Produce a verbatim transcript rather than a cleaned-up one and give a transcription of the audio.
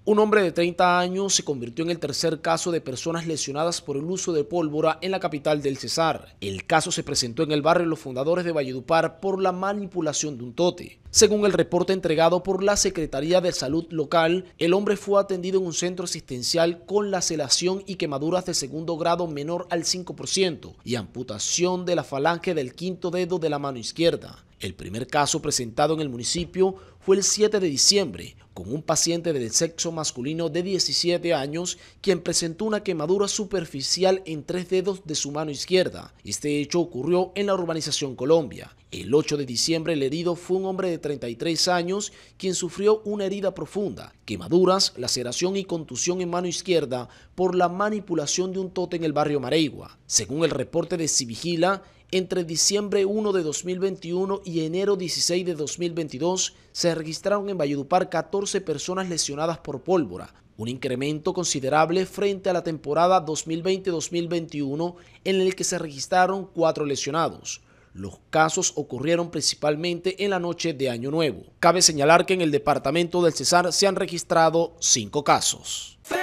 Un hombre de treinta años se convirtió en el tercer caso de personas lesionadas por el uso de pólvora en la capital del Cesar. El caso se presentó en el barrio Los Fundadores de Valledupar por la manipulación de un tote. Según el reporte entregado por la Secretaría de Salud local, el hombre fue atendido en un centro asistencial con laceración y quemaduras de segundo grado menor al cinco por ciento y amputación de la falange del quinto dedo de la mano izquierda. El primer caso presentado en el municipio fue el siete de diciembre, con un paciente del sexo masculino de diecisiete años, quien presentó una quemadura superficial en tres dedos de su mano izquierda. Este hecho ocurrió en la urbanización Colombia. El ocho de diciembre el herido fue un hombre de treinta y tres años, quien sufrió una herida profunda, quemaduras, laceración y contusión en mano izquierda por la manipulación de un tote en el barrio Mareigua. Según el reporte de Civigila, entre diciembre primero de dos mil veintiuno y enero dieciséis de dos mil veintidós se registraron en Valledupar catorce personas lesionadas por pólvora, un incremento considerable frente a la temporada dos mil veinte dos mil veintiuno en el que se registraron cuatro lesionados. Los casos ocurrieron principalmente en la noche de Año Nuevo. Cabe señalar que en el departamento del Cesar se han registrado cinco casos.